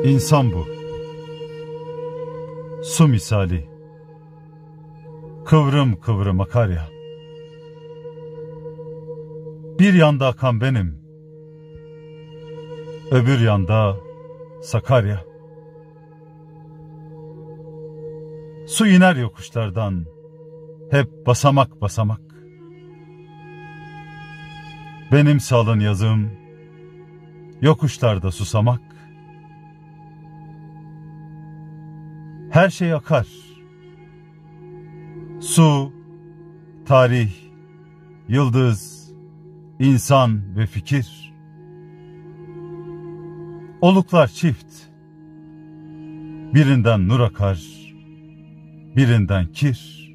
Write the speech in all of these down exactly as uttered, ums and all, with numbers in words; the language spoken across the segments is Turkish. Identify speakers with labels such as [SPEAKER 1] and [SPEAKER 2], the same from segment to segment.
[SPEAKER 1] İnsan bu. Su misali. Kıvrım kıvrım akar ya. Bir yanda akan benim. Öbür yanda Sakarya. Su iner yokuşlardan. Hep basamak basamak. Benim salın yazım. Yokuşlarda susamak. Her şey akar. Su, tarih, yıldız, insan ve fikir. Oluklar çift. Birinden nur akar, birinden kir.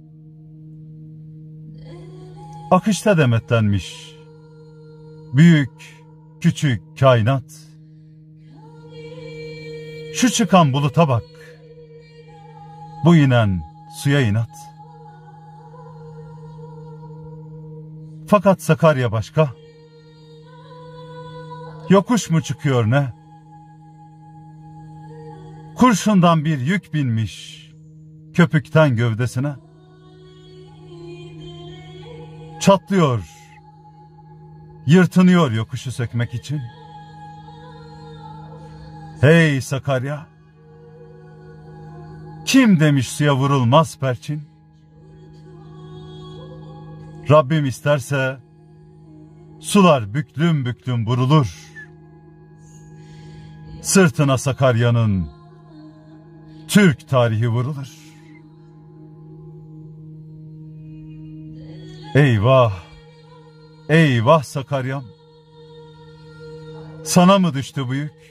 [SPEAKER 1] Akışta demetlenmiş büyük, küçük kainat. Şu çıkan buluta bak, bu inen suya inat. Fakat Sakarya başka. Yokuş mu çıkıyor ne? Kurşundan bir yük binmiş köpükten gövdesine. Çatlıyor, yırtınıyor yokuşu sökmek için. Hey Sakarya! Kim demiş suya vurulmaz perçin? Rabbim isterse sular büklüm büklüm vurulur. Sırtına Sakarya'nın Türk tarihi vurulur. Eyvah! Eyvah Sakarya'm! Sana mı düştü bu yük?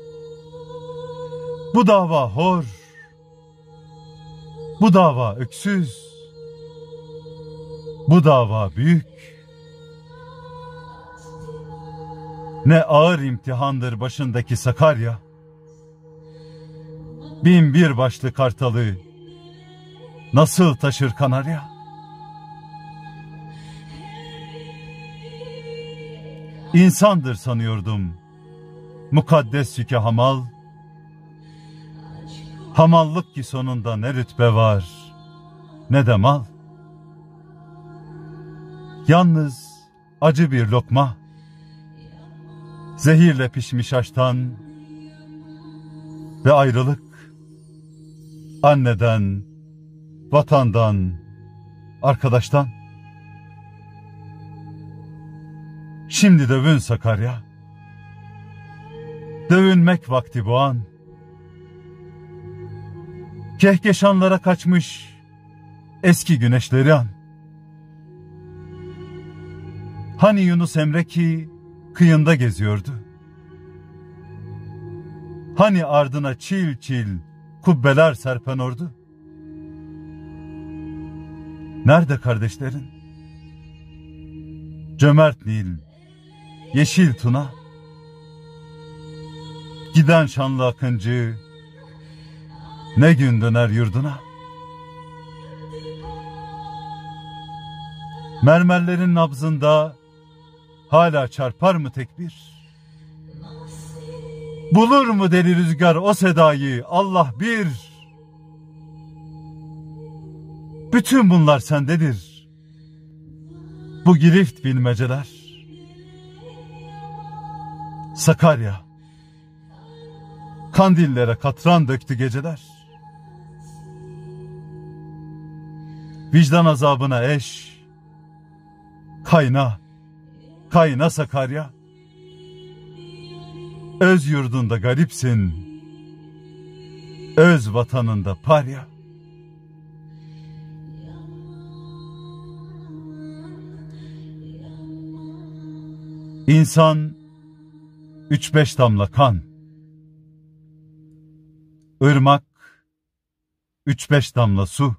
[SPEAKER 1] Bu dava hor. Bu dava öksüz. Bu dava büyük. Ne ağır imtihandır başındaki Sakarya. Bin bir başlı kartalı nasıl taşır Kanarya? İnsandır sanıyordum mukaddes yüke hamal. Hamallık ki sonunda ne rütbe var ne de mal. Yalnız acı bir lokma, zehirle pişmiş aştan ve ayrılık. Anneden, vatandan, arkadaştan. Şimdi dövün Sakarya. Dövünmek vakti bu an. Kehkeşanlara kaçmış eski güneşleri an. Hani Yunus Emre ki kıyında geziyordu. Hani ardına çil çil kubbeler serpen ordu. Nerede kardeşlerin? Cömert Nil, yeşil Tuna. Giden şanlı akıncı ne gün döner yurduna? Mermerlerin nabzında hala çarpar mı tekbir? Bulur mu deli rüzgar o sedayı? Allah bir. Bütün bunlar sendedir. Bu girift bilmeceler. Sakarya, kandillere katran döktü geceler. Vicdan azabına eş, kayna, kayna Sakarya. Öz yurdunda garipsin, öz vatanında parya. İnsan üç beş damla kan, ırmak üç beş damla su.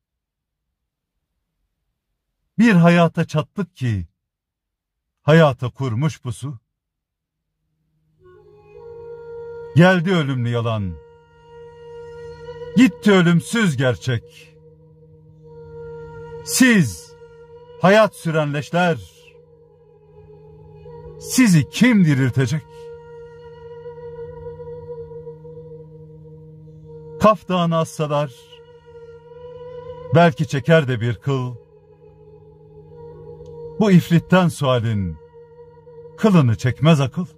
[SPEAKER 1] Bir hayata çattık ki hayata kurmuş bu su. Geldi ölümlü yalan, gitti ölümsüz gerçek. Siz hayat süren leşler, sizi kim diriltecek? Kaf Dağı'na assalar, belki çeker de bir kıl. Bu ifritten sualin kılını çekmez akıl.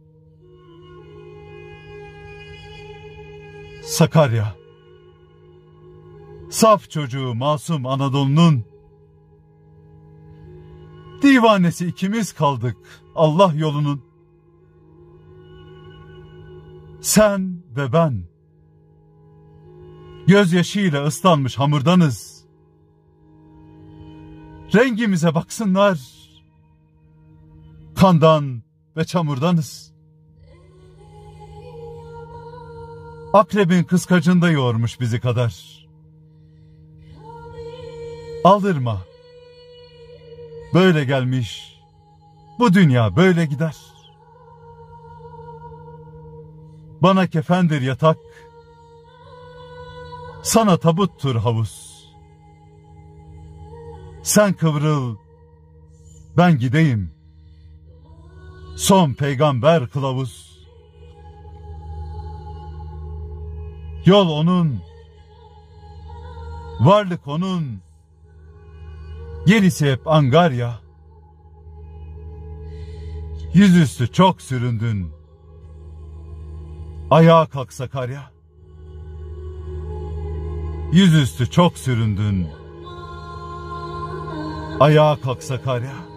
[SPEAKER 1] Sakarya, saf çocuğu masum Anadolu'nun divanesi ikimiz kaldık Allah yolunun. Sen ve ben gözyaşıyla ıslanmış hamurdanız. Rengimize baksınlar, kandan ve çamurdanız. Akrebin kıskacında yoğurmuş bizi kadar. Aldırma, böyle gelmiş, bu dünya böyle gider. Bana kefendir yatak, sana tabuttur havuz. Sen kıvrıl, ben gideyim, son peygamber kılavuz. Yol onun, varlık onun, gerisi hep angarya. Yüzüstü çok süründün, ayağa kalk Sakarya. Yüzüstü çok süründün, ayağa kalk Sakarya.